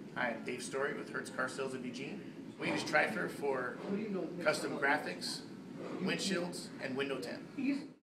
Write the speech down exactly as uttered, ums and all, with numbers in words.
Hi, I'm Dave Story with Hertz Car Sales of Eugene. We use Trifer for custom graphics, windshields, and window tint.